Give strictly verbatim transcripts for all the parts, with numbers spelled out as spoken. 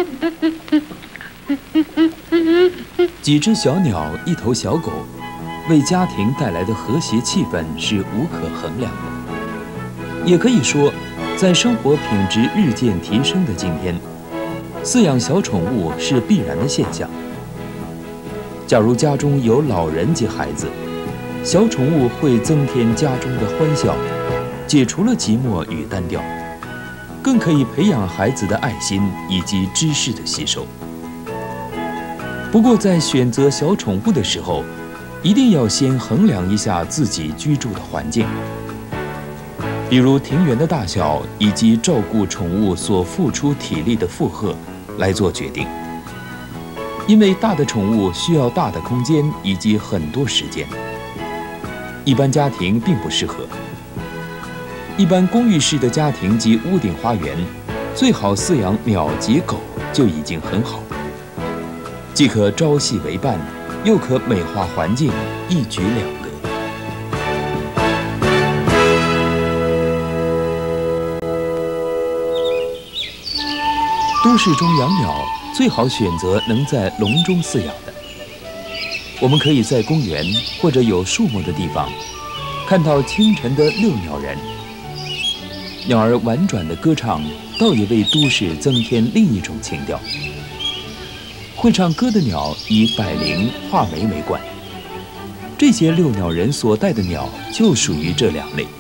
几只小鸟，一头小狗，为家庭带来的和谐气氛是无可衡量的。也可以说，在生活品质日渐提升的今天，饲养小宠物是必然的现象。假如家中有老人及孩子，小宠物会增添家中的欢笑，解除了寂寞与单调，更可以培养孩子的爱心以及知识的吸收。不过，在选择小宠物的时候，一定要先衡量一下自己居住的环境，比如庭园的大小以及照顾宠物所付出体力的负荷来做决定。因为大的宠物需要大的空间以及很多时间，一般家庭并不适合。一般公寓式的家庭及屋顶花园，最好饲养鸟及狗就已经很好，既可朝夕为伴，又可美化环境，一举两得。都市中养鸟，最好选择能在笼中饲养的。我们可以在公园或者有树木的地方，看到清晨的遛鸟人。鸟儿婉转的歌唱，倒也为都市增添另一种情调。会唱歌的鸟以百灵、画眉为冠，这些遛鸟人所带的鸟就属于这两类。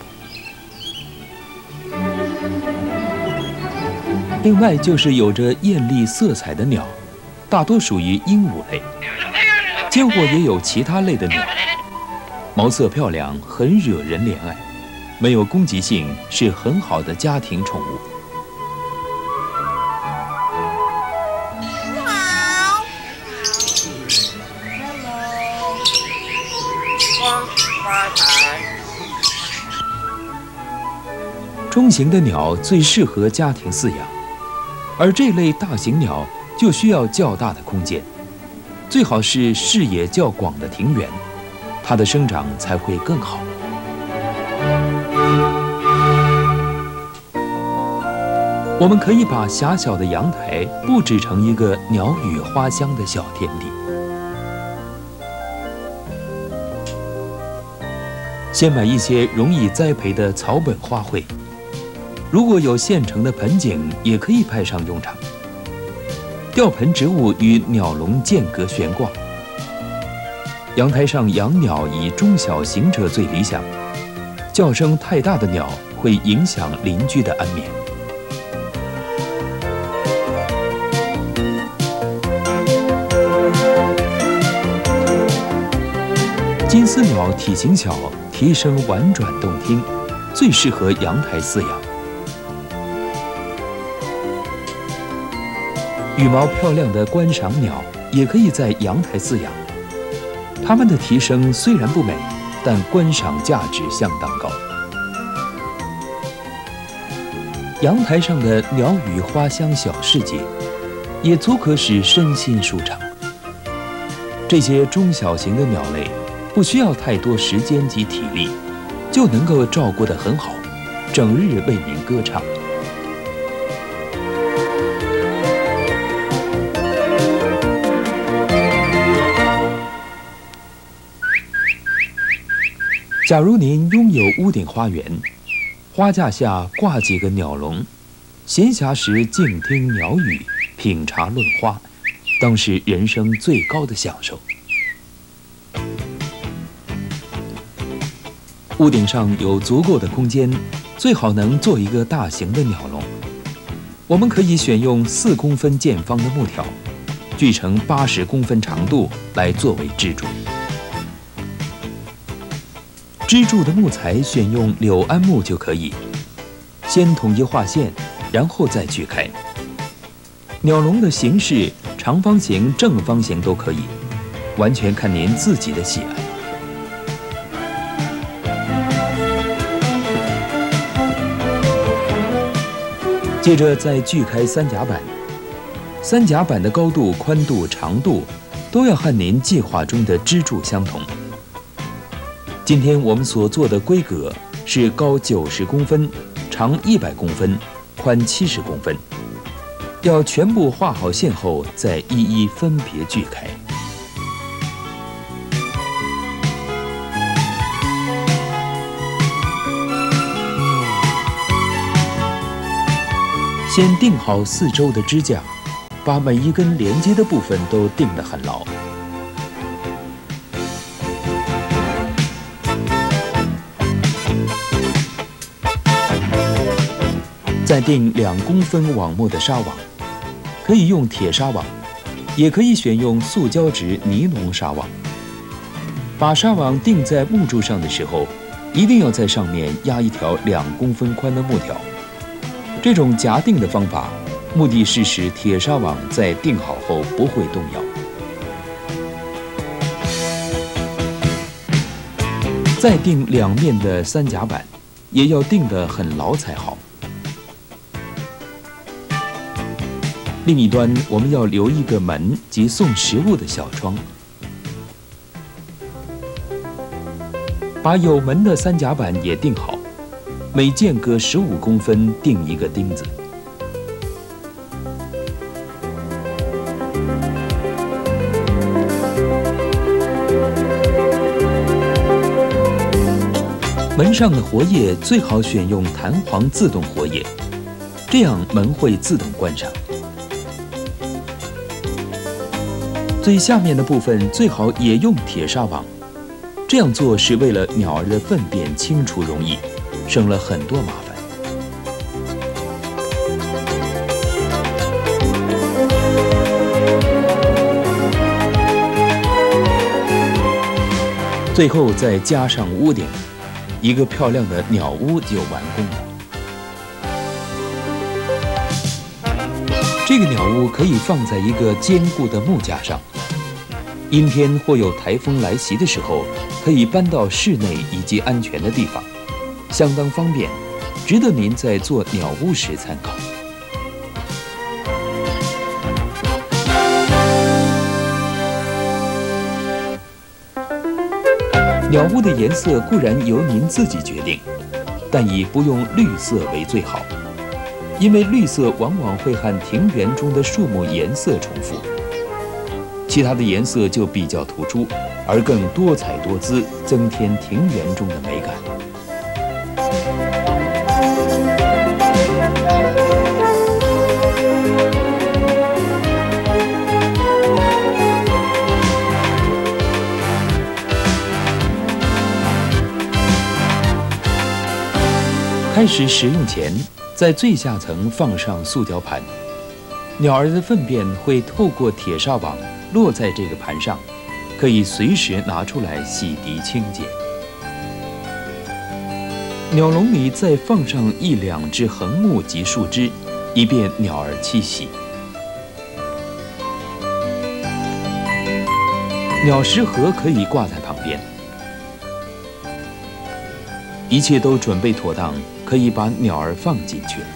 另外就是有着艳丽色彩的鸟，大多属于鹦鹉类，间或也有其他类的鸟，毛色漂亮，很惹人怜爱，没有攻击性，是很好的家庭宠物。 你好 ，Hello， 光发财。 中型的鸟最适合家庭饲养。而这类大型鸟就需要较大的空间，最好是视野较广的庭园，它的生长才会更好。我们可以把狭小的阳台布置成一个鸟语花香的小天地。先买一些容易栽培的草本花卉。如果有现成的盆景，也可以派上用场。吊盆植物与鸟笼间隔悬挂。阳台上养鸟以中小型者最理想，叫声太大的鸟会影响邻居的安眠。金丝鸟体型小，啼声婉转动听，最适合阳台饲养。羽毛漂亮的观赏鸟也可以在阳台饲养，它们的啼声虽然不美，但观赏价值相当高。阳台上的鸟语花香小世界，也足可使身心舒畅。这些中小型的鸟类，不需要太多时间及体力，就能够照顾得很好，整日为您歌唱。假如您拥有屋顶花园，花架下挂几个鸟笼，闲暇时静听鸟语，品茶论花，当是人生最高的享受。屋顶上有足够的空间，最好能做一个大型的鸟笼。我们可以选用四公分见方的木条，锯成八十公分长度来作为支柱。支柱的木材选用柳桉木就可以，先统一画线，然后再锯开。鸟笼的形式，长方形、正方形都可以，完全看您自己的喜爱。接着再锯开三甲板，三甲板的高度、宽度、长度都要和您计划中的支柱相同。今天我们所做的规格是高九十公分，长一百公分，宽七十公分。 要全部画好线后，再一一分别锯开。先钉好四周的支架，把每一根连接的部分都钉得很牢。再钉两公分网目的纱网，可以用铁纱网，也可以选用塑胶质尼龙纱网。把纱网钉在木柱上的时候，一定要在上面压一条两公分宽的木条。这种夹钉的方法，目的是使铁纱网在钉好后不会动摇。再钉两面的三夹板，也要钉得很牢才好。另一端，我们要留一个门及送食物的小窗。把有门的三夹板也钉好，每间隔十五公分钉一个钉子。门上的活页最好选用弹簧自动活页，这样门会自动关上。最下面的部分最好也用铁纱网，这样做是为了鸟儿的粪便清除容易，省了很多麻烦。最后再加上屋顶，一个漂亮的鸟屋就完工了。这个鸟屋可以放在一个坚固的木架上，阴天或有台风来袭的时候，可以搬到室内以及安全的地方，相当方便，值得您在做鸟屋时参考。鸟屋的颜色固然由您自己决定，但以不用绿色为最好，因为绿色往往会和庭园中的树木颜色重复。其他的颜色就比较突出，而更多彩多姿，增添庭园中的美感。开始使用前，在最下层放上塑胶盘，鸟儿的粪便会透过铁纱网落在这个盘上，可以随时拿出来洗涤清洁。鸟笼里再放上一两只横木及树枝，以便鸟儿栖息。鸟食盒可以挂在旁边。一切都准备妥当，可以把鸟儿放进去了。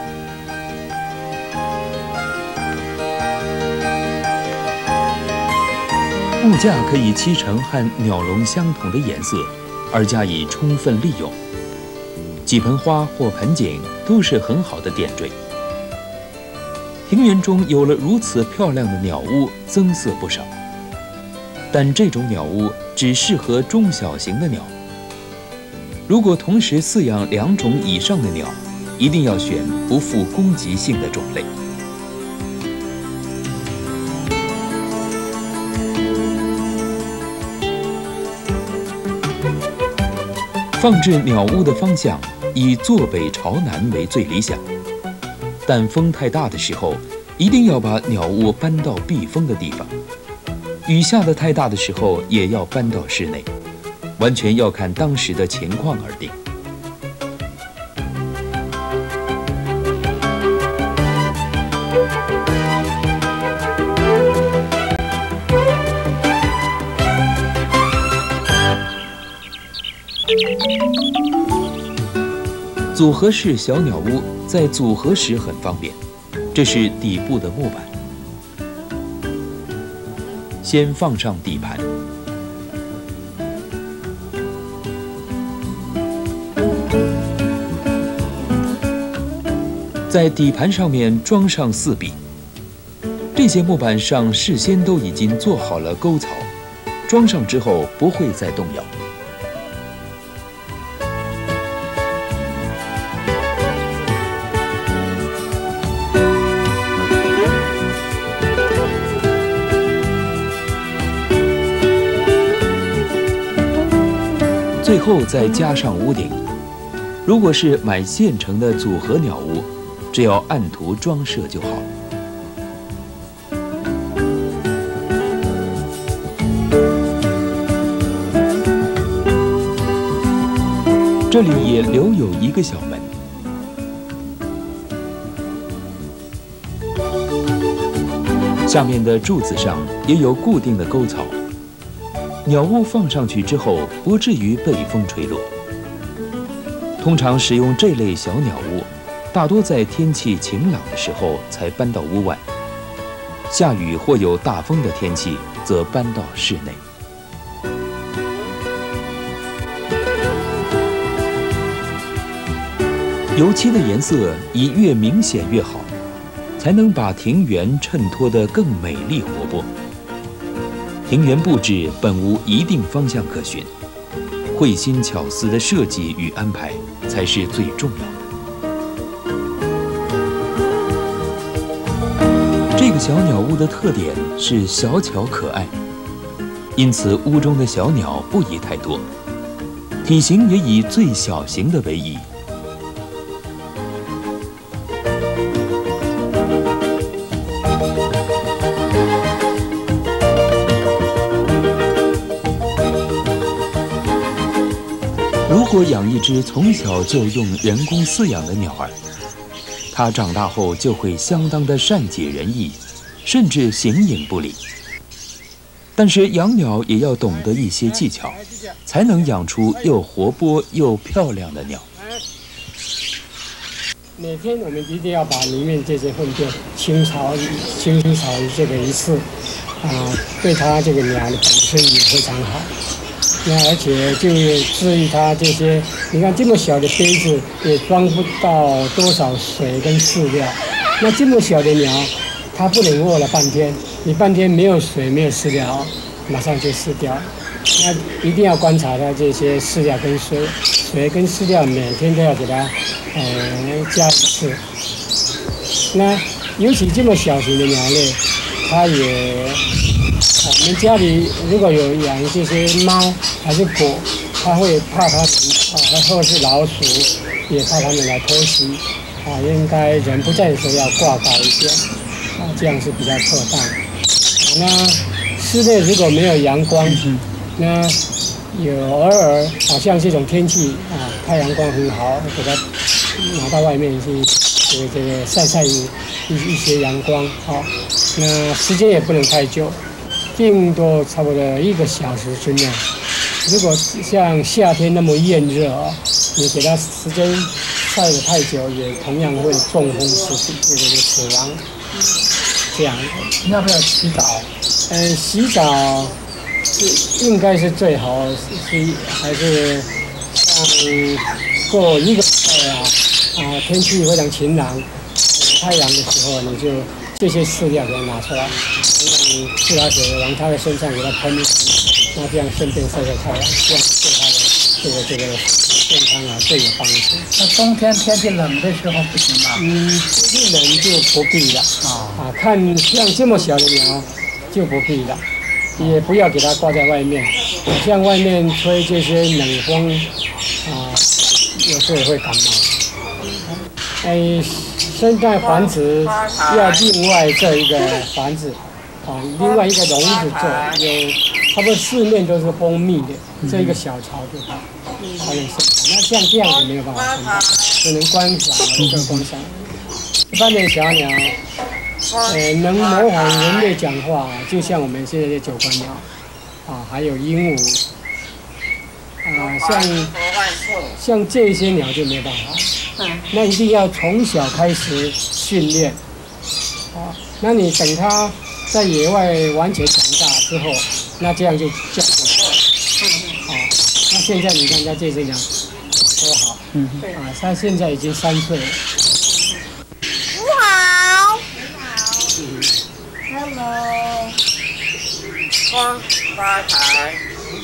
木架可以漆成和鸟笼相同的颜色，而加以充分利用。几盆花或盆景都是很好的点缀。庭园中有了如此漂亮的鸟屋，增色不少。但这种鸟屋只适合中小型的鸟。如果同时饲养两种以上的鸟，一定要选不富攻击性的种类。放置鸟屋的方向以坐北朝南为最理想，但风太大的时候，一定要把鸟屋搬到避风的地方。雨下得太大的时候，也要搬到室内。完全要看当时的情况而定。组合式小鸟屋在组合时很方便，这是底部的木板，先放上底盘。 在底盘上面装上四壁。这些木板上事先都已经做好了沟槽，装上之后不会再动摇。最后再加上屋顶。如果是买现成的组合鸟屋，只要按图装设就好。这里也留有一个小门。下面的柱子上也有固定的沟槽。鸟屋放上去之后，不至于被风吹落。通常使用这类小鸟屋，大多在天气晴朗的时候才搬到屋外，下雨或有大风的天气则搬到室内。油漆的颜色以越明显越好，才能把庭园衬托得更美丽活泼。庭园布置本无一定方向可循，慧心巧思的设计与安排才是最重要的。这个小鸟屋的特点是小巧可爱，因此屋中的小鸟不宜太多，体型也以最小型的为宜。如果养一只从小就用人工饲养的鸟儿，它长大后就会相当的善解人意，甚至形影不离。但是养鸟也要懂得一些技巧，才能养出又活泼又漂亮的鸟。 每天我们一定要把里面这些粪便清扫、清扫这个一次，啊，对它这个鸟的本身也非常好。那而且就至于它这些，你看这么小的杯子也装不到多少水跟饲料，那这么小的鸟，它不能饿了半天，你半天没有水没有饲料，马上就死掉。那一定要观察它这些饲料跟水，水跟饲料每天都要给它呃加一次。那尤其这么小型的鸟类，它也。我们家里如果有养这些猫还是狗，它会怕它们啊，或者是老鼠，也怕它们来偷袭啊。应该人不在的时候要挂高一些啊，这样是比较妥当。那室内如果没有阳光，那有偶尔好像这种天气啊，太阳光很好，给它拿到外面去，这个这个晒晒一一些阳光啊。那时间也不能太久。顶多差不多一个小时之内。如果像夏天那么炎热啊，你给它时间晒得太久，也同样会中风死这个死亡。这样的。 要不要洗澡？ 嗯、呃，洗澡是应该是最好，是还是像过一个礼拜啊啊，天气非常晴朗，有太阳的时候，你就这些饲料给它拿出来。用自来水往它的身上给它喷一喷，那这样顺便晒晒太阳，这样对它的这个这个健康啊最有帮助。 那冬天天气冷的时候不行吗？ 嗯，天气冷就不必了啊、哦、啊，看像这么小的鸟就不必了，也不要给它挂在外面，像外面吹这些冷风啊，有时候也会感冒。哎，现在繁殖要另外做一个繁殖。啊，另外一个笼子做，有差不多四面都是封闭的，这一个小巢就好，才能生产。那像这样子没有办法生产，只能观赏，做观赏。一般的小鸟，呃，能模仿人类讲话，就像我们现在的九官鸟，啊，还有鹦鹉，啊，像像这些鸟就没办法。那一定要从小开始训练，啊，那你等它。在野外完全长大之后，那这样就叫不好。啊，那现在你看它这只鸟多好，嗯，啊，它现在已经三岁了。 发财。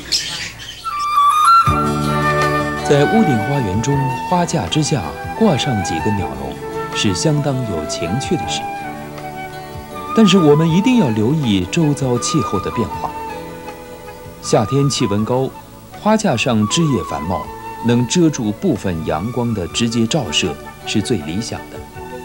在屋顶花园中，花架之下挂上几个鸟笼，是相当有情趣的事。但是我们一定要留意周遭气候的变化。夏天气温高，花架上枝叶繁茂，能遮住部分阳光的直接照射是最理想的。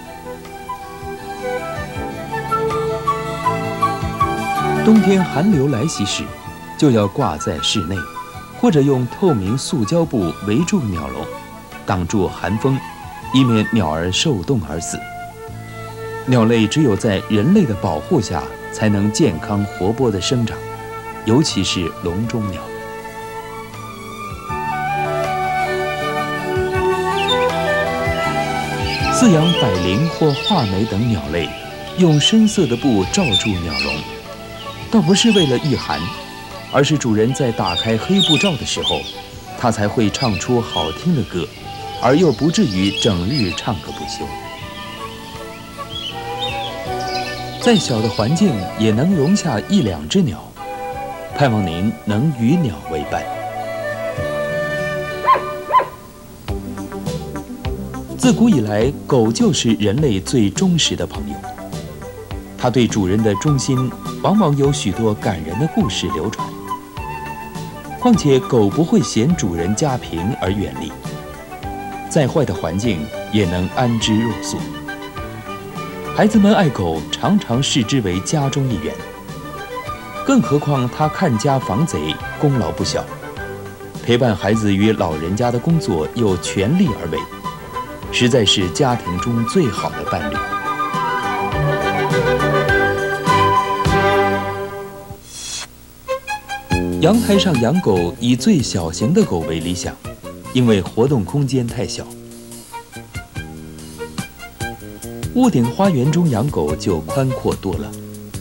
冬天寒流来袭时，就要挂在室内，或者用透明塑胶布围住鸟笼，挡住寒风，以免鸟儿受冻而死。鸟类只有在人类的保护下，才能健康活泼地生长，尤其是笼中鸟。饲养百灵或画眉等鸟类，用深色的布罩住鸟笼，倒不是为了御寒，而是主人在打开黑布罩的时候，它才会唱出好听的歌，而又不至于整日唱个不休。再小的环境也能容下一两只鸟，盼望您能与鸟为伴。自古以来，狗就是人类最忠实的朋友。它对主人的忠心，往往有许多感人的故事流传。况且，狗不会嫌主人家贫而远离，再坏的环境也能安之若素。孩子们爱狗，常常视之为家中一员。更何况它看家防贼，功劳不小。陪伴孩子与老人家的工作又全力而为，实在是家庭中最好的伴侣。阳台上养狗，以最小型的狗为理想，因为活动空间太小。屋顶花园中养狗就宽阔多了。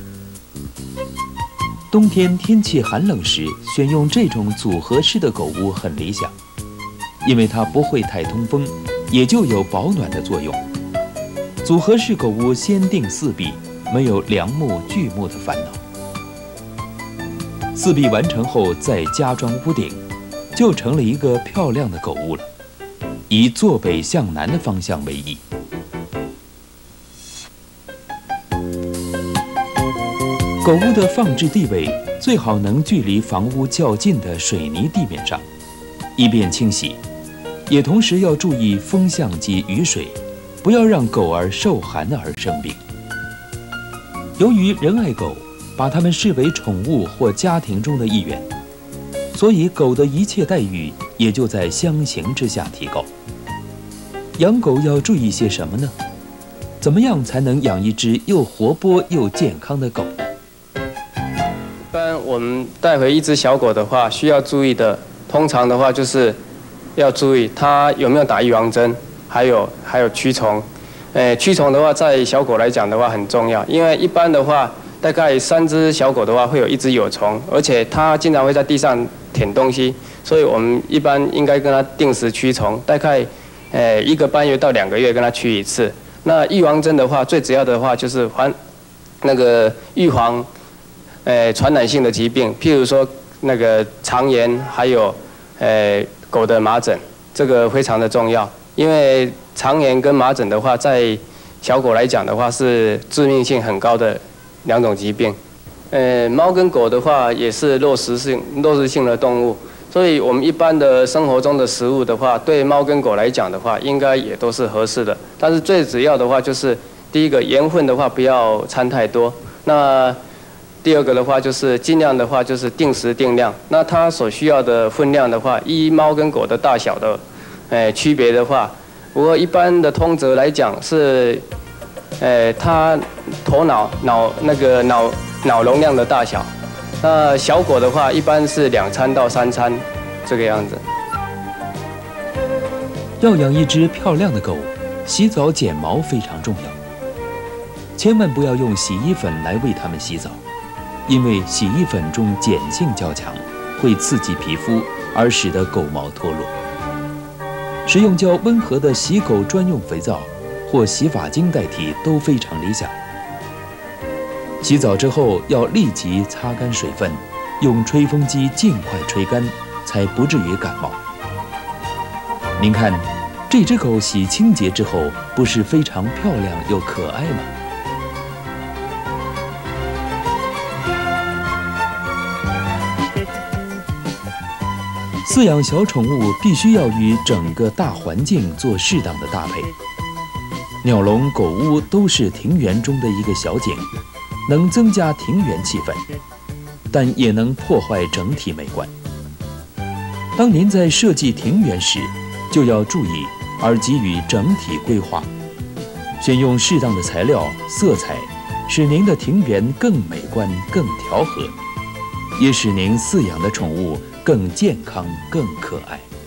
冬天天气寒冷时，选用这种组合式的狗屋很理想，因为它不会太通风，也就有保暖的作用。组合式狗屋先定四壁，没有梁木锯木的烦恼。四壁完成后再加装屋顶，就成了一个漂亮的狗屋了，以坐北向南的方向为宜。狗屋的放置地位最好能距离房屋较近的水泥地面上，以便清洗，也同时要注意风向及雨水，不要让狗儿受寒而生病。由于人爱狗，把它们视为宠物或家庭中的一员，所以狗的一切待遇也就在相形之下提高。养狗要注意些什么呢？怎么样才能养一只又活泼又健康的狗呢？ 一般我们带回一只小狗的话，需要注意的，通常的话就是要注意它有没有打预防针，还有还有驱虫。呃，驱虫的话，在小狗来讲的话很重要，因为一般的话，大概三只小狗的话会有一只有虫，而且它经常会在地上舔东西，所以我们一般应该跟它定时驱虫，大概呃一个半月到两个月跟它驱一次。那预防针的话，最主要的话就是防那个预防。呃，传染性的疾病，譬如说那个肠炎，还有呃狗的麻疹，这个非常的重要。因为肠炎跟麻疹的话，在小狗来讲的话是致命性很高的两种疾病。呃，猫跟狗的话也是肉食性肉食性的动物，所以我们一般的生活中的食物的话，对猫跟狗来讲的话，应该也都是合适的。但是最主要的话就是，第一个盐分的话不要掺太多，那第二个的话就是尽量的话就是定时定量，那它所需要的分量的话，依猫跟狗的大小的，呃区别的话，不过一般的通则来讲是，呃它头脑脑那个脑脑容量的大小，那小狗的话一般是两餐到三餐这个样子。 要养一只漂亮的狗，洗澡剪毛非常重要，千万不要用洗衣粉来为它们洗澡。因为洗衣粉中碱性较强，会刺激皮肤，而使得狗毛脱落。使用较温和的洗狗专用肥皂或洗发精代替都非常理想。洗澡之后要立即擦干水分， 用吹风机尽快吹干，才不至于感冒。您看，这只狗洗清洁之后，不是非常漂亮又可爱吗？饲养小宠物必须要与整个大环境做适当的搭配。鸟笼、狗屋都是庭园中的一个小景，能增加庭园气氛，但也能破坏整体美观。当您在设计庭园时，就要注意而给予整体规划，选用适当的材料、色彩，使您的庭园更美观、更调和，也使您饲养的宠物更健康、更可爱。